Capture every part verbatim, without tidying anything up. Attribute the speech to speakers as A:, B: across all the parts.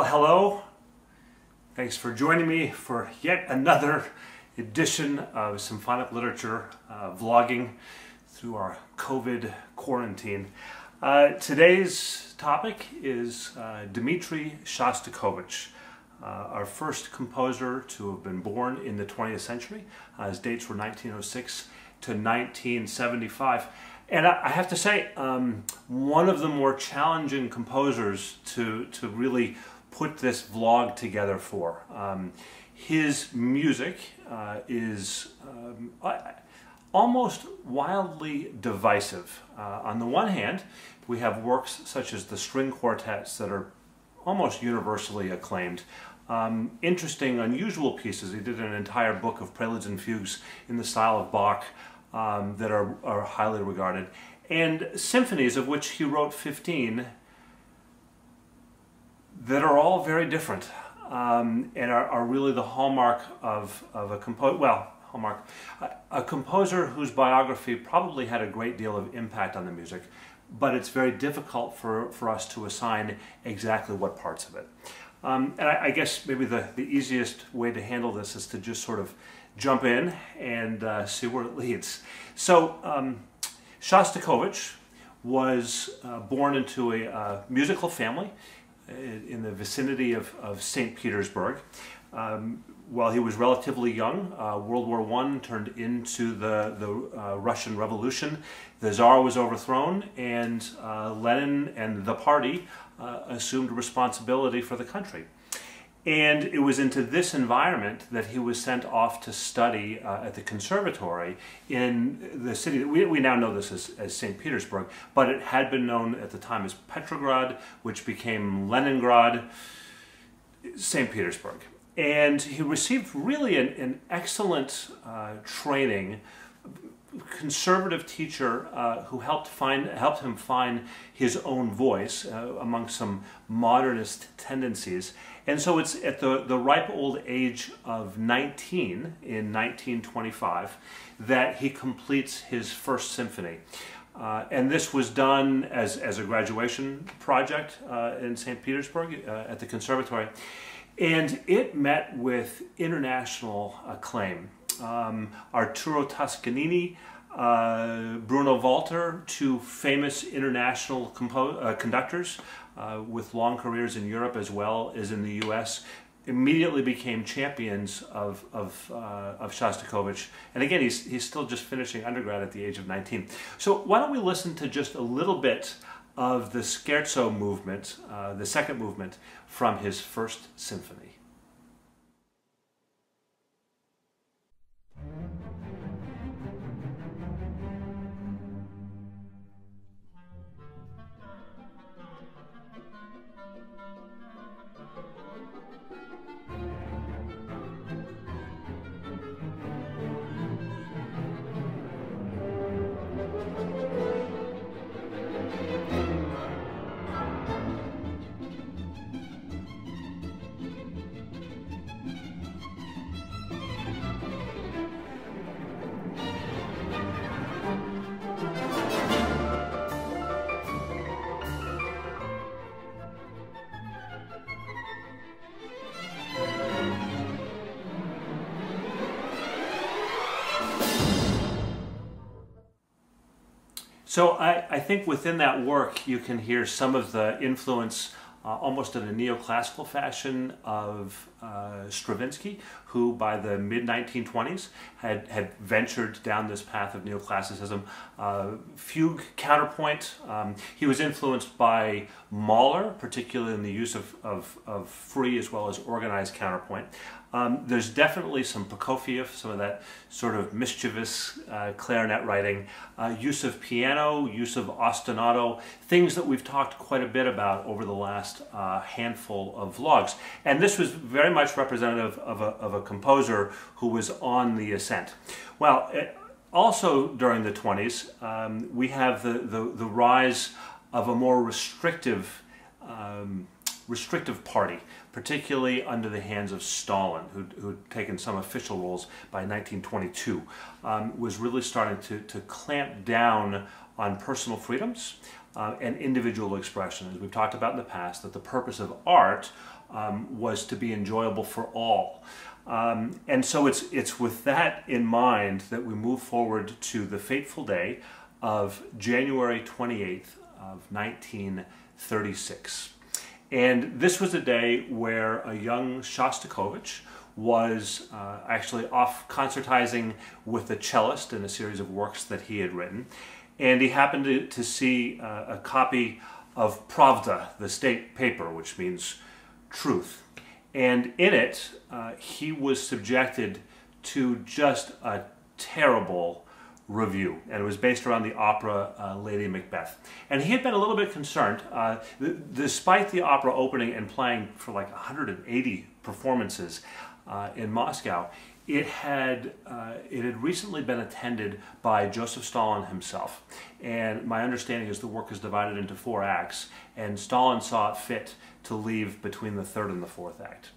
A: hello. Thanks for joining me for yet another edition of Symphonic Literature uh, vlogging through our COVID quarantine. Uh, today's topic is uh, Dmitri Shostakovich, uh, our first composer to have been born in the twentieth century. Uh, his dates were nineteen oh six to nineteen seventy-five. And I have to say, um, one of the more challenging composers to, to really put this vlog together for. Um, his music uh, is um, almost wildly divisive. Uh, on the one hand, we have works such as the string quartets that are almost universally acclaimed. Um, interesting, unusual pieces. He did an entire book of preludes and fugues in the style of Bach. Um, that are, are highly regarded, and symphonies, of which he wrote fifteen, that are all very different um, and are, are really the hallmark of, of a composer, well, hallmark, a, a composer whose biography probably had a great deal of impact on the music, but it's very difficult for, for us to assign exactly what parts of it. Um, and I, I guess maybe the, the easiest way to handle this is to just sort of jump in and uh, see where it leads. So um, Shostakovich was uh, born into a uh, musical family in the vicinity of, of Saint Petersburg. Um, while he was relatively young, uh, World War One turned into the, the uh, Russian Revolution. The Tsar was overthrown, and uh, Lenin and the party uh, assumed responsibility for the country. And it was into this environment that he was sent off to study uh, at the conservatory in the city. We, we now know this as, as Saint Petersburg, but it had been known at the time as Petrograd, which became Leningrad, Saint Petersburg. And he received really an, an excellent uh, training, conservative teacher uh, who helped find helped him find his own voice uh, among some modernist tendencies. And so it's at the, the ripe old age of nineteen, in nineteen twenty-five, that he completes his first symphony. Uh, and this was done as, as a graduation project uh, in Saint Petersburg uh, at the conservatory. And it met with international acclaim. Um, Arturo Toscanini, uh, Bruno Walter, two famous international compo uh, conductors uh, with long careers in Europe as well as in the U S, immediately became champions of, of, uh, of Shostakovich. And again, he's, he's still just finishing undergrad at the age of nineteen. So why don't we listen to just a little bit of the Scherzo movement, uh, the second movement, from his first symphony. So I, I think within that work you can hear some of the influence, uh, almost in a neoclassical fashion, of uh, Stravinsky, who by the mid nineteen twenties had, had ventured down this path of neoclassicism. Uh, fugue counterpoint. Um, he was influenced by Mahler, particularly in the use of, of, of free as well as organized counterpoint. Um, there's definitely some Prokofiev, some of that sort of mischievous uh, clarinet writing, uh, use of piano, use of ostinato, things that we've talked quite a bit about over the last uh, handful of vlogs. And this was very much representative of a, of a composer who was on the ascent. Well, it, also during the twenties, um, we have the, the, the rise of a more restrictive um, restrictive party, particularly under the hands of Stalin, who'd, who'd taken some official roles by nineteen twenty-two, um, was really starting to, to clamp down on personal freedoms uh, and individual expression. As we've talked about in the past, that the purpose of art um, was to be enjoyable for all. Um, and so it's, it's with that in mind that we move forward to the fateful day of January twenty-eighth of nineteen thirty-six. And this was a day where a young Shostakovich was uh, actually off concertizing with a cellist in a series of works that he had written. And he happened to, to see uh, a copy of Pravda, the state paper, which means truth. And in it, uh, he was subjected to just a terrible review. And it was based around the opera uh, Lady Macbeth. And he had been a little bit concerned. Uh, th despite the opera opening and playing for like one hundred eighty performances uh, in Moscow, it had, uh, it had recently been attended by Joseph Stalin himself. And my understanding is the work is divided into four acts, and Stalin saw it fit to leave between the third and the fourth act.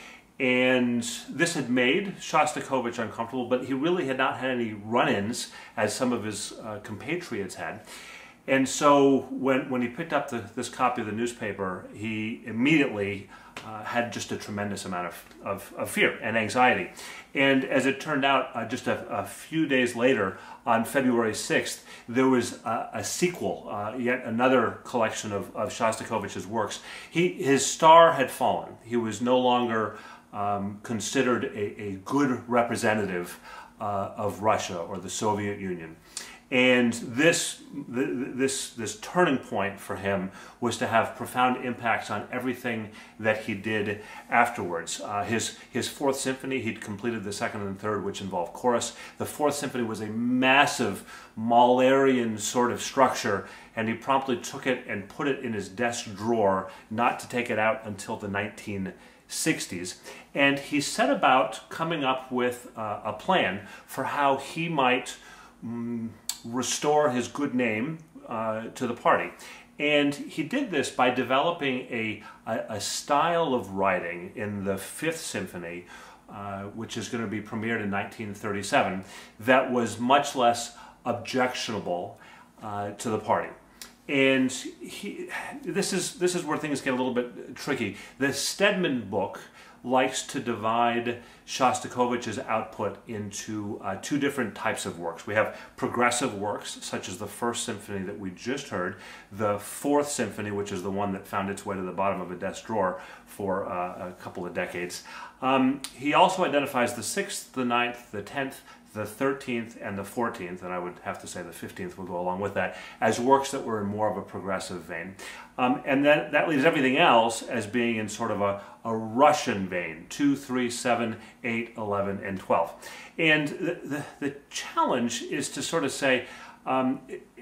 A: And this had made Shostakovich uncomfortable, but he really had not had any run-ins as some of his uh, compatriots had. And so when, when he picked up the, this copy of the newspaper, he immediately uh, had just a tremendous amount of, of, of fear and anxiety. And as it turned out, uh, just a, a few days later, on February sixth, there was a, a sequel, uh, yet another collection of, of Shostakovich's works. He, his star had fallen. He was no longer um, considered a, a good representative uh, of Russia or the Soviet Union. And this, this, this turning point for him was to have profound impacts on everything that he did afterwards. Uh, his, his Fourth Symphony, he'd completed the second and third, which involved chorus. The Fourth Symphony was a massive Mahlerian sort of structure, and he promptly took it and put it in his desk drawer, not to take it out until the nineteen sixties. And he set about coming up with uh, a plan for how he might mm, restore his good name uh, to the party. And he did this by developing a, a, a style of writing in the Fifth Symphony, uh, which is going to be premiered in nineteen thirty-seven, that was much less objectionable uh, to the party. And he, this is, this is where things get a little bit tricky. The Stedman book likes to divide Shostakovich's output into uh, two different types of works. We have progressive works, such as the First Symphony that we just heard, the Fourth Symphony, which is the one that found its way to the bottom of a desk drawer for uh, a couple of decades. Um, he also identifies the Sixth, the Ninth, the Tenth, the thirteenth, and the fourteenth, and I would have to say the fifteenth will go along with that, as works that were in more of a progressive vein. Um, and then that leaves everything else as being in sort of a, a Russian vein, two, three, seven, eight, eleven, and twelve. And the, the, the challenge is to sort of say, um,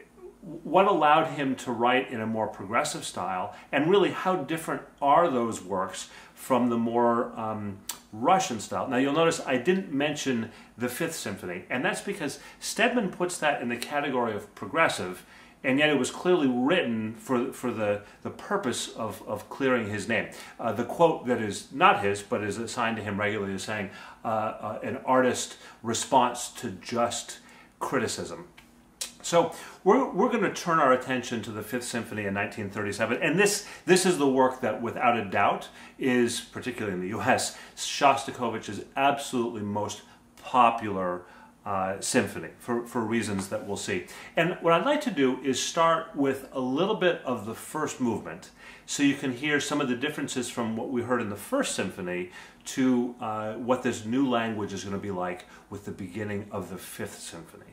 A: what allowed him to write in a more progressive style, and really how different are those works from the more um, Russian style. Now you'll notice I didn't mention the Fifth Symphony, and that's because Stedman puts that in the category of progressive, and yet it was clearly written for, for the, the purpose of, of clearing his name. Uh, the quote that is not his, but is assigned to him regularly, is saying, uh, uh, an artist response to just criticism. So we're, we're going to turn our attention to the Fifth Symphony in nineteen thirty-seven, and this, this is the work that, without a doubt, is, particularly in the U S, Shostakovich's absolutely most popular uh, symphony, for, for reasons that we'll see. And what I'd like to do is start with a little bit of the first movement, so you can hear some of the differences from what we heard in the First Symphony to uh, what this new language is going to be like with the beginning of the Fifth Symphony.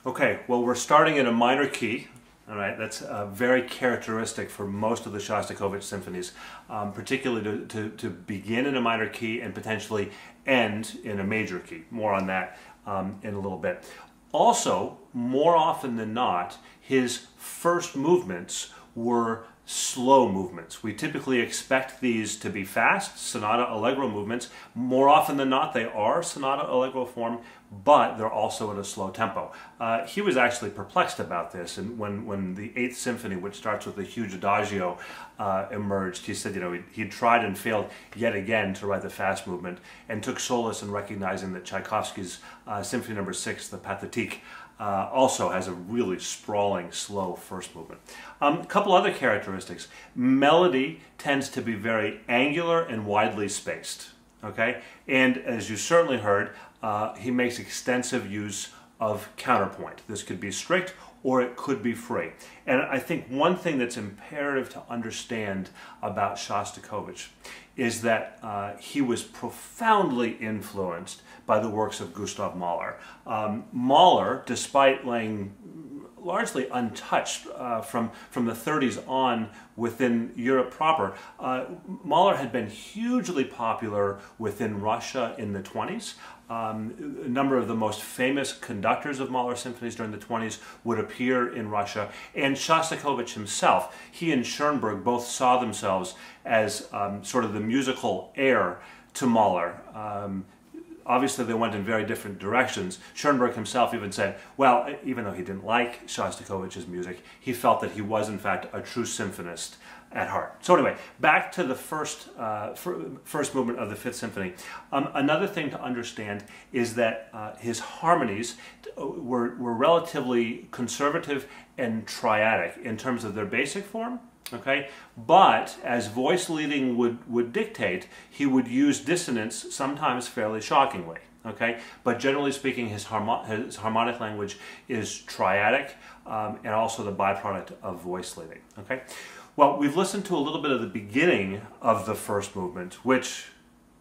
A: Okay, well, we're starting in a minor key. All right, that's uh, very characteristic for most of the Shostakovich symphonies, um, particularly to, to, to begin in a minor key and potentially end in a major key. More on that um, in a little bit. Also, more often than not, his first movements were slow movements. We typically expect these to be fast, sonata allegro movements. More often than not, they are sonata allegro form, but they're also at a slow tempo. Uh, he was actually perplexed about this, and when, when the Eighth Symphony, which starts with a huge adagio, uh, emerged, he said, you know, he he'd tried and failed yet again to write the fast movement, and took solace in recognizing that Tchaikovsky's uh, Symphony Number Six, the Pathétique, Uh, also has a really sprawling, slow first movement. A um, couple other characteristics. Melody tends to be very angular and widely spaced. Okay, and as you certainly heard, uh, he makes extensive use of counterpoint. This could be strict or it could be free. And I think one thing that's imperative to understand about Shostakovich is that uh, he was profoundly influenced by the works of Gustav Mahler. Um, Mahler, despite laying largely untouched uh, from, from the thirties on within Europe proper, uh, Mahler had been hugely popular within Russia in the twenties. Um, a number of the most famous conductors of Mahler symphonies during the twenties would appear in Russia, and Shostakovich himself, he and Schoenberg both saw themselves as um, sort of the musical heir to Mahler. Um, Obviously, they went in very different directions. Schoenberg himself even said, well, even though he didn't like Shostakovich's music, he felt that he was, in fact, a true symphonist at heart. So anyway, back to the first, uh, first movement of the Fifth Symphony. Um, another thing to understand is that uh, his harmonies were, were relatively conservative and triadic in terms of their basic form. Okay, but as voice leading would, would dictate, he would use dissonance sometimes fairly shockingly. Okay, but generally speaking, his, harmo his harmonic language is triadic um, and also the byproduct of voice leading. Okay, well, we've listened to a little bit of the beginning of the first movement, which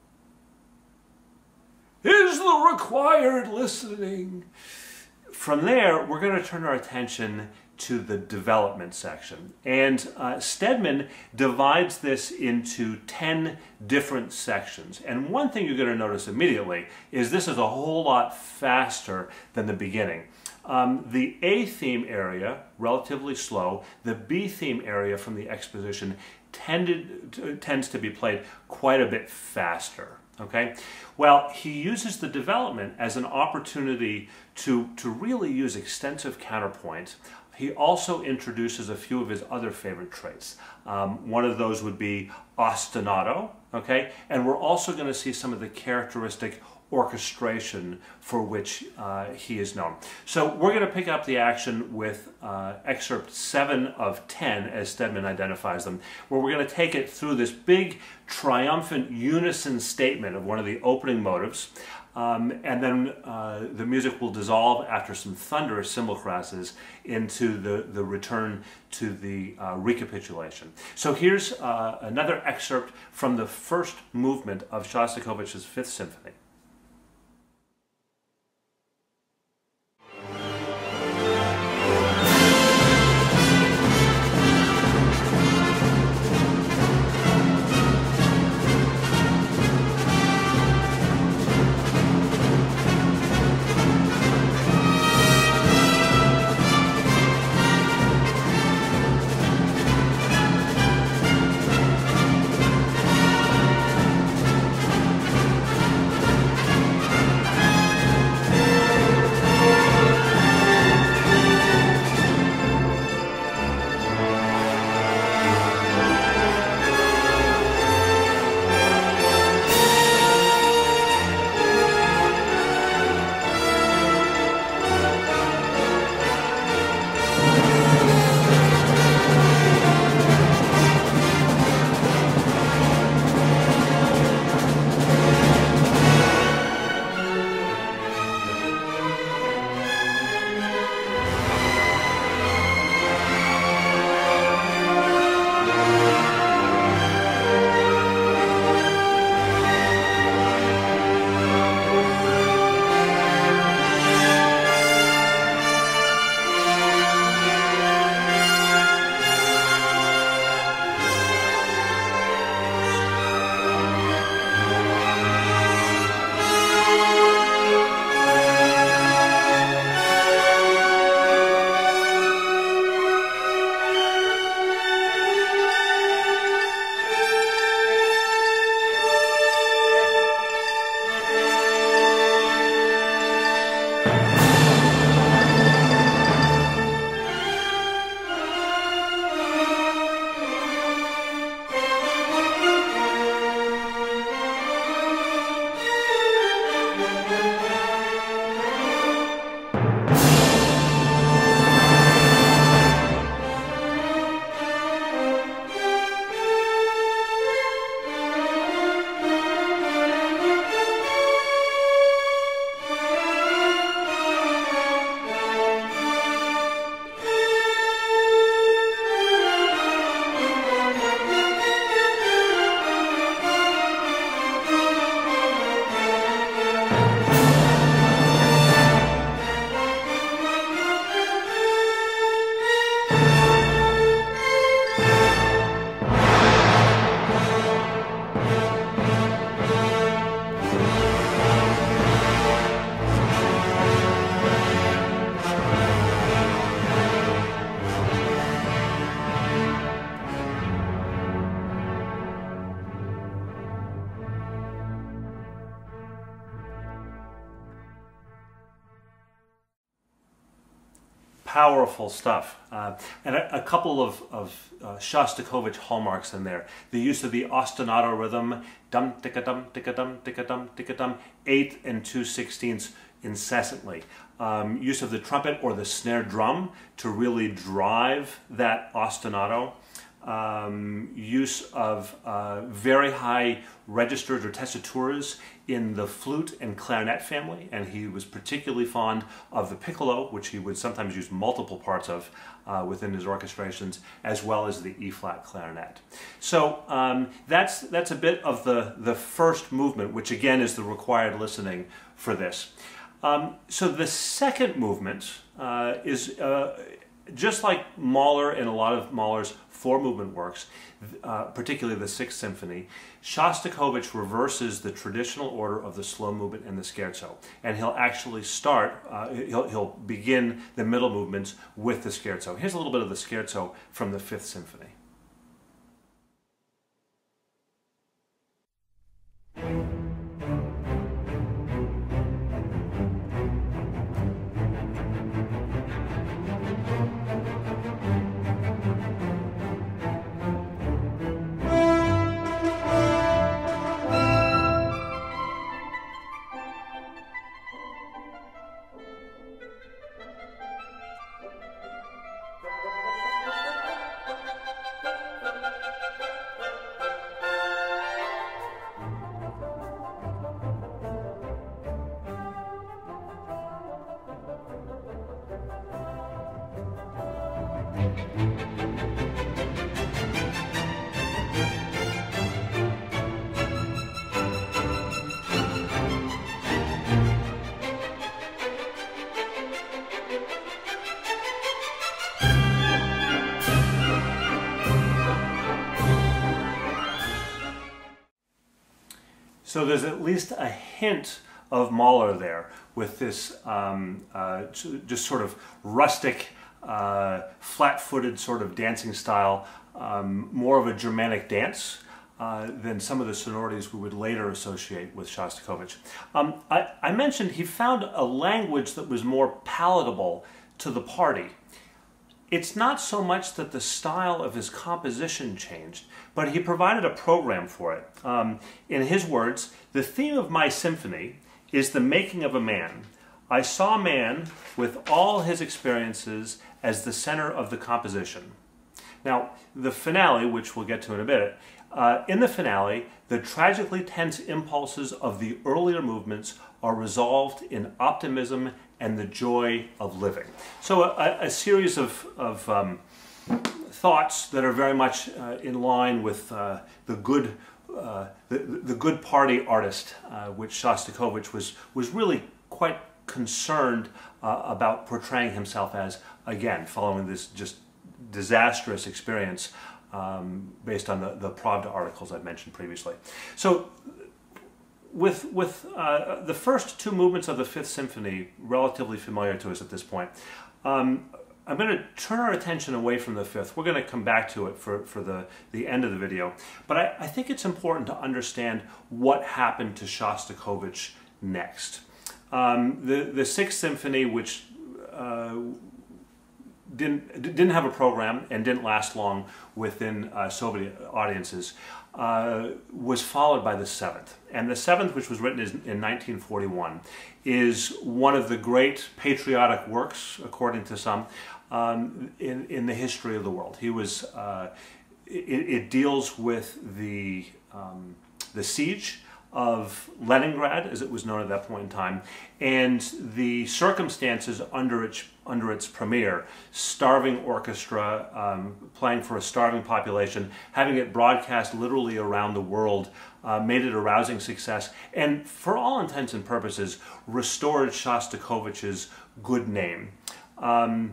A: is the required listening. From there, we're going to turn our attention to the development section. And uh, Stedman divides this into ten different sections. And one thing you're going to notice immediately is this is a whole lot faster than the beginning. Um, the A theme area, relatively slow. The B theme area from the exposition tended to, tends to be played quite a bit faster. Okay, well, he uses the development as an opportunity to, to really use extensive counterpoint. He also introduces a few of his other favorite traits. Um, one of those would be ostinato, okay? And we're also going to see some of the characteristic orchestration for which uh, he is known. So we're going to pick up the action with uh, excerpt seven of ten, as Stedman identifies them, where we're going to take it through this big triumphant unison statement of one of the opening motives. Um, and then uh, the music will dissolve after some thunderous cymbal crasses into the, the return to the uh, recapitulation. So here's uh, another excerpt from the first movement of Shostakovich's Fifth Symphony. powerful stuff. Uh, and a, a couple of, of uh, Shostakovich hallmarks in there. The use of the ostinato rhythm, dum ticka dum ticka dum ticka dum ticka dum, eighth and two sixteenths incessantly. Um, use of the trumpet or the snare drum to really drive that ostinato. Um, use of uh, very high registers or tessituras in the flute and clarinet family, and he was particularly fond of the piccolo, which he would sometimes use multiple parts of uh, within his orchestrations, as well as the E-flat clarinet. So um, that's that's a bit of the the first movement, which again is the required listening for this. Um, so the second movement uh, is uh, just like Mahler and a lot of Mahler's four-movement works, uh, particularly the Sixth Symphony. Shostakovich reverses the traditional order of the slow movement and the scherzo, and he'll actually start, uh, he'll, he'll begin the middle movements with the scherzo. Here's a little bit of the scherzo from the Fifth Symphony. So there's at least a hint of Mahler there with this um, uh, just sort of rustic, uh, flat-footed sort of dancing style, um, more of a Germanic dance uh, than some of the sonorities we would later associate with Shostakovich. Um, I, I mentioned he found a language that was more palatable to the party. It's not so much that the style of his composition changed, but he provided a program for it. Um, in his words, the theme of my symphony is the making of a man. I saw a man with all his experiences as the center of the composition. Now, the finale, which we'll get to in a bit, uh, in the finale, the tragically tense impulses of the earlier movements are resolved in optimism and the joy of living. So a, a series of, of um, thoughts that are very much uh, in line with uh, the good uh, the, the good party artist, uh, which Shostakovich was, was really quite concerned uh, about portraying himself as, again, following this just disastrous experience um, based on the, the Pravda articles I've mentioned previously. So with, with uh, the first two movements of the Fifth Symphony relatively familiar to us at this point, um, I'm going to turn our attention away from the Fifth. We're going to come back to it for, for the, the end of the video. But I, I think it's important to understand what happened to Shostakovich next. Um, the, the Sixth Symphony, which uh, didn't, didn't have a program and didn't last long within uh, Soviet audiences, uh, was followed by the Seventh. And the Seventh, which was written in nineteen forty-one, is one of the great patriotic works, according to some, um, in, in the history of the world. He was, uh, it, it deals with the, um, the siege of Leningrad, as it was known at that point in time, and the circumstances under its under its premiere. Starving orchestra, um, playing for a starving population, having it broadcast literally around the world, uh, made it a rousing success, and for all intents and purposes, restored Shostakovich's good name. Um,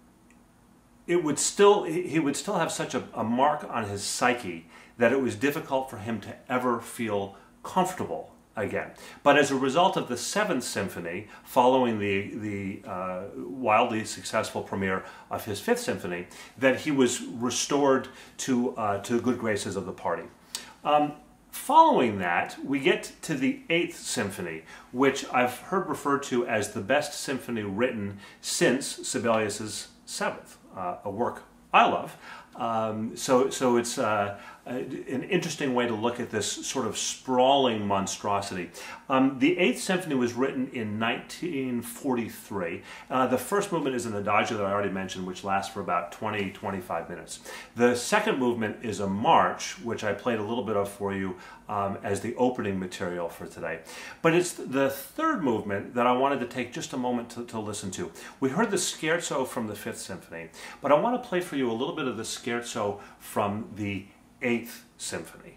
A: it would still, he would still have such a, a mark on his psyche that it was difficult for him to ever feel comfortable again. But as a result of the Seventh Symphony, following the, the uh, wildly successful premiere of his Fifth Symphony, that he was restored to, uh, to the good graces of the party. Um, Following that, we get to the Eighth Symphony, which I've heard referred to as the best symphony written since Sibelius's Seventh, uh, a work I love. Um, so, so it's uh, an interesting way to look at this sort of sprawling monstrosity. Um, the Eighth Symphony was written in nineteen forty-three. Uh, the first movement is an adagio that I already mentioned, which lasts for about twenty to twenty-five minutes. The second movement is a march, which I played a little bit of for you um, as the opening material for today. But it's the third movement that I wanted to take just a moment to, to listen to. We heard the scherzo from the Fifth Symphony, but I want to play for you a little bit of the scherzo from the Eighth Symphony.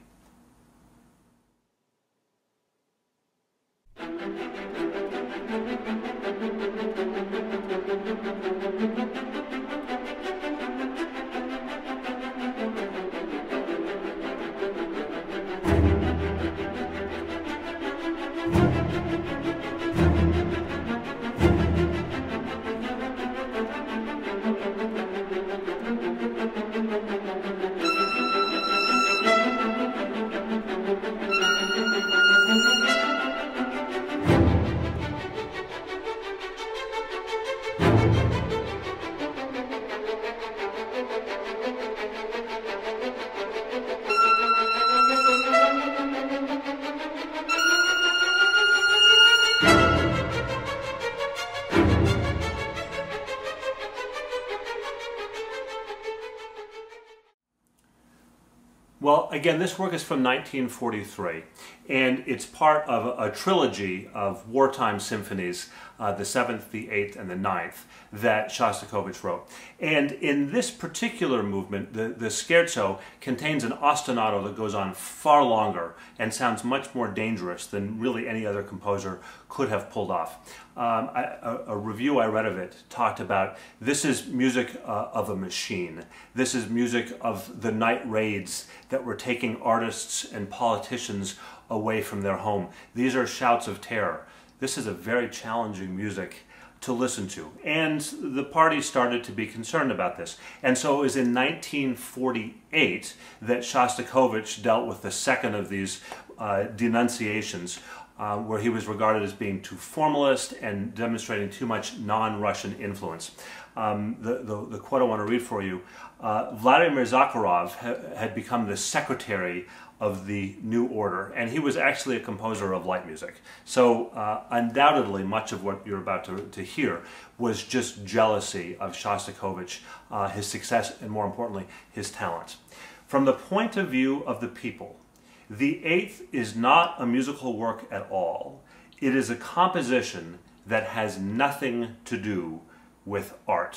A: Well, again, this work is from nineteen forty-three, and it's part of a, a trilogy of wartime symphonies, uh, the Seventh, the Eighth, and the Ninth, that Shostakovich wrote. And in this particular movement, the, the scherzo contains an ostinato that goes on far longer and sounds much more dangerous than really any other composer could have pulled off. Um, I, a, a review I read of it talked about, this is music uh, of a machine. This is music of the night raids that were taking artists and politicians away from their home. These are shouts of terror. This is a very challenging music to listen to. And the party started to be concerned about this. And so it was in nineteen forty-eight that Shostakovich dealt with the second of these uh, denunciations, Uh, where he was regarded as being too formalist and demonstrating too much non-Russian influence. Um, the, the, the quote I want to read for you, uh, Vladimir Zakharov ha had become the secretary of the New Order, and he was actually a composer of light music. So uh, undoubtedly much of what you're about to, to hear was just jealousy of Shostakovich, uh, his success, and more importantly, his talent. From the point of view of the people, the Eighth is not a musical work at all. It is a composition that has nothing to do with art.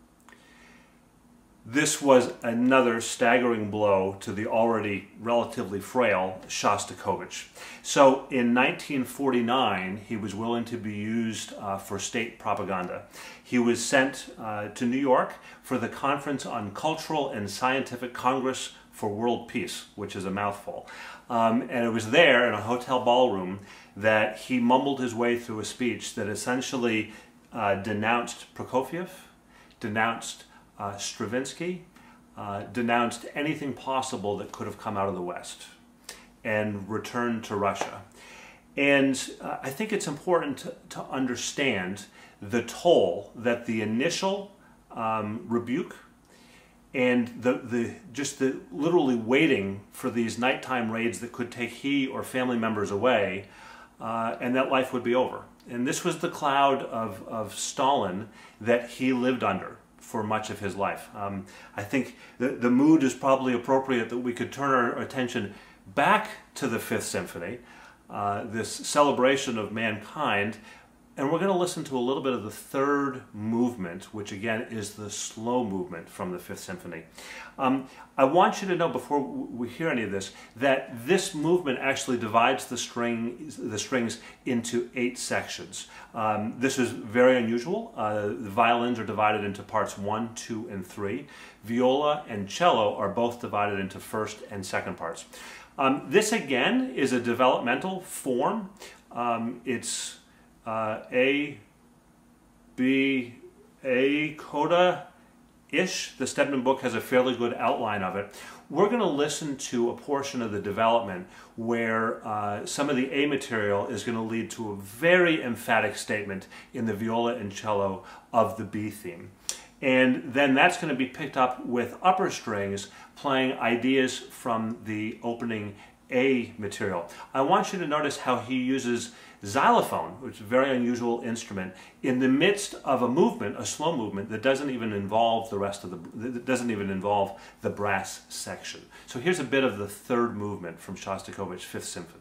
A: This was another staggering blow to the already relatively frail Shostakovich. So in nineteen forty-nine, he was willing to be used uh, for state propaganda. He was sent uh, to New York for the Conference on Cultural and Scientific Congress for World Peace, which is a mouthful. Um, and it was there in a hotel ballroom that he mumbled his way through a speech that essentially uh, denounced Prokofiev, denounced uh, Stravinsky, uh, denounced anything possible that could have come out of the West, and returned to Russia. And uh, I think it's important to, to understand the toll that the initial um, rebuke and the, the just the literally waiting for these nighttime raids that could take he or family members away, uh, and that life would be over. And this was the cloud of, of Stalin that he lived under for much of his life. Um, I think the, the mood is probably appropriate that we could turn our attention back to the Fifth Symphony, uh, this celebration of mankind. And we're going to listen to a little bit of the third movement, which again is the slow movement from the Fifth Symphony. Um, I want you to know, before we hear any of this, that this movement actually divides the, string, the strings into eight sections. Um, this is very unusual. Uh, the violins are divided into parts one, two, and three. Viola and cello are both divided into first and second parts. Um, this again is a developmental form. Um, it's Uh, A, B, A, coda, ish. The Stedman book has a fairly good outline of it. We're going to listen to a portion of the development where uh, some of the A material is going to lead to a very emphatic statement in the viola and cello of the B theme. And then that's going to be picked up with upper strings playing ideas from the opening A material. I want you to notice how he uses xylophone, which is a very unusual instrument, in the midst of a movement, a slow movement, that doesn't even involve the rest of the, that doesn't even involve the brass section. So here's a bit of the third movement from Shostakovich's Fifth Symphony.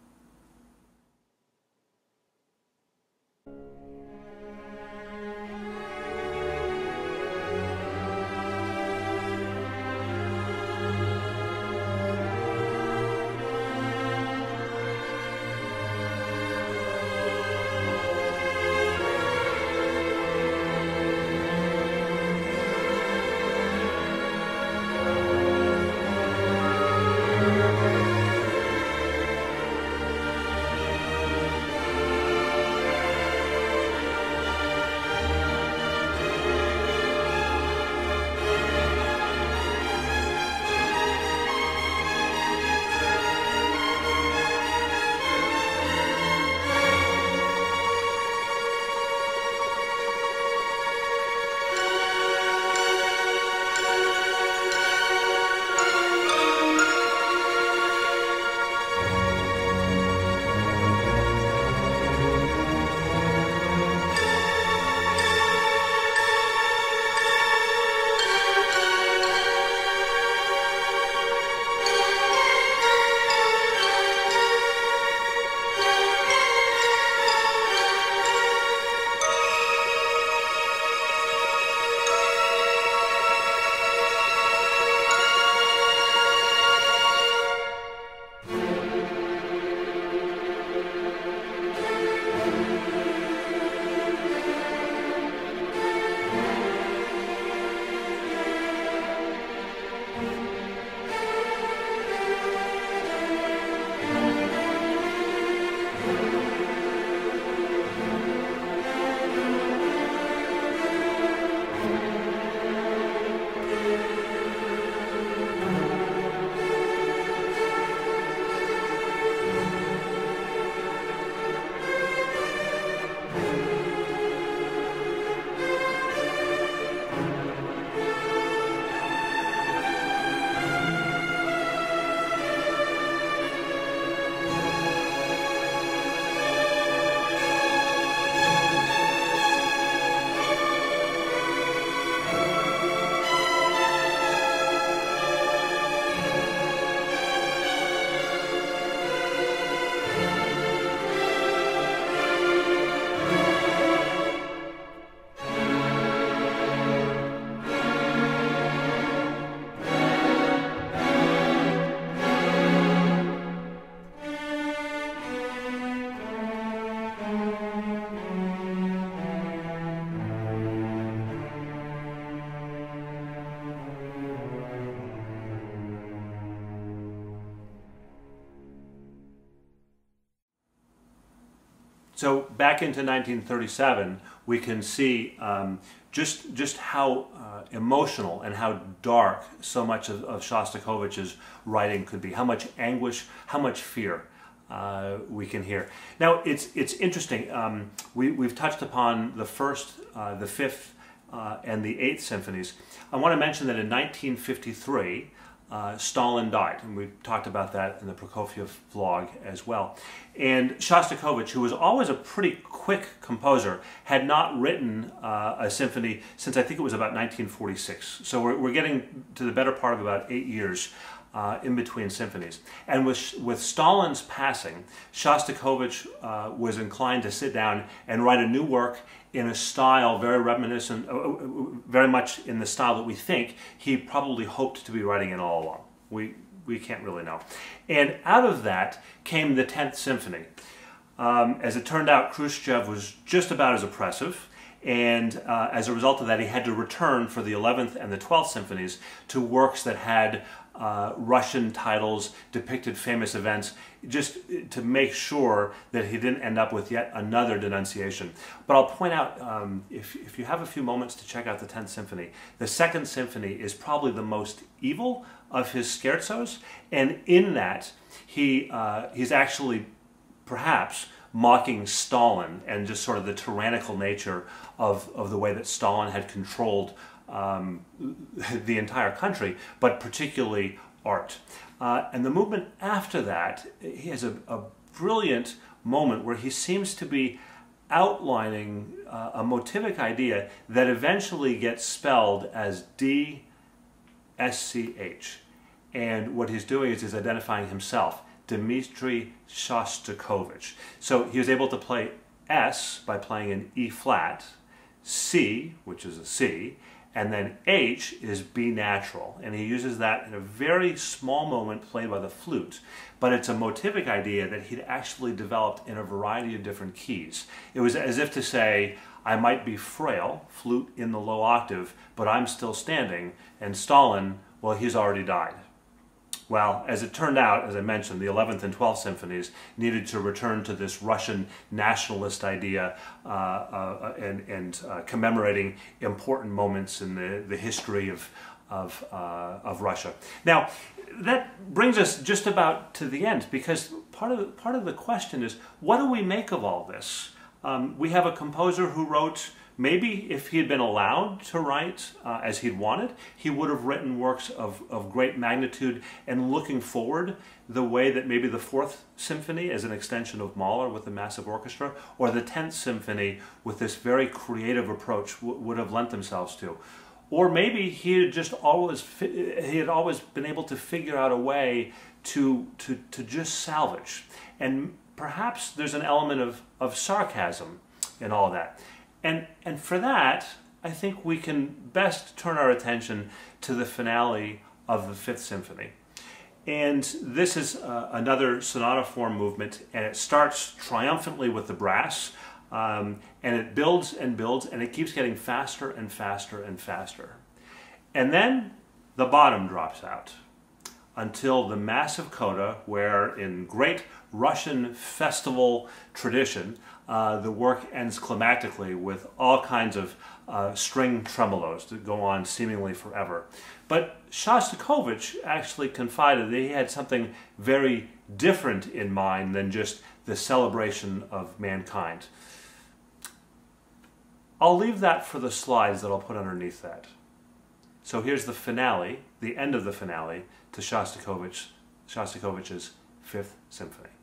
A: So back into nineteen thirty-seven, we can see um, just just how uh, emotional and how dark so much of, of Shostakovich's writing could be. How much anguish, how much fear uh, we can hear. Now it's it's interesting. Um, we we've touched upon the first, uh, the fifth, uh, and the eighth symphonies. I want to mention that in nineteen fifty-three. Uh, Stalin died, and we talked about that in the Prokofiev vlog as well. And Shostakovich, who was always a pretty quick composer, had not written uh, a symphony since I think it was about nineteen forty-six. So we're, we're getting to the better part of about eight years uh, in between symphonies. And with, with Stalin's passing, Shostakovich uh, was inclined to sit down and write a new work in a style very reminiscent, uh, very much in the style that we think he probably hoped to be writing it all along. We, we can't really know. And out of that came the tenth Symphony. Um, as it turned out, Khrushchev was just about as oppressive, and uh, as a result of that, he had to return for the eleventh and the twelfth symphonies to works that had uh, Russian titles depicted famous events, just to make sure that he didn't end up with yet another denunciation. But I'll point out, um, if, if you have a few moments to check out the tenth Symphony, the second Symphony is probably the most evil of his scherzos, and in that he uh, he's actually perhaps mocking Stalin and just sort of the tyrannical nature of, of the way that Stalin had controlled um, the entire country, but particularly art. Uh, and the movement after that, he has a, a brilliant moment where he seems to be outlining uh, a motivic idea that eventually gets spelled as D S C H. And what he's doing is he's identifying himself, Dmitri Shostakovich. So he was able to play S by playing an E flat, C, which is a C, and then H is B natural. And he uses that in a very small moment played by the flute. But it's a motivic idea that he'd actually developed in a variety of different keys. It was as if to say, I might be frail, flute in the low octave, but I'm still standing, and Stalin, well, he's already died. Well, as it turned out, as I mentioned, the eleventh and twelfth symphonies needed to return to this Russian nationalist idea uh, uh, and, and uh, commemorating important moments in the, the history of, of, uh, of Russia. Now, that brings us just about to the end, because part of, part of the question is, what do we make of all this? Um, we have a composer who wrote, maybe if he had been allowed to write uh, as he'd wanted, he would have written works of, of great magnitude and looking forward the way that maybe the fourth symphony as an extension of Mahler with the massive orchestra, or the tenth symphony with this very creative approach w would have lent themselves to. Or maybe he had just always, he had always been able to figure out a way to, to, to just salvage. And perhaps there's an element of, of sarcasm in all that. And, and for that, I think we can best turn our attention to the finale of the Fifth Symphony. And this is uh, another sonata form movement, and it starts triumphantly with the brass, um, and it builds and builds, and it keeps getting faster and faster and faster. And then the bottom drops out until the massive coda, where in great Russian festival tradition, uh, the work ends climactically with all kinds of uh, string tremolos that go on seemingly forever. But Shostakovich actually confided that he had something very different in mind than just the celebration of mankind. I'll leave that for the slides that I'll put underneath that. So here's the finale, the end of the finale, to Shostakovich, Shostakovich's Fifth Symphony.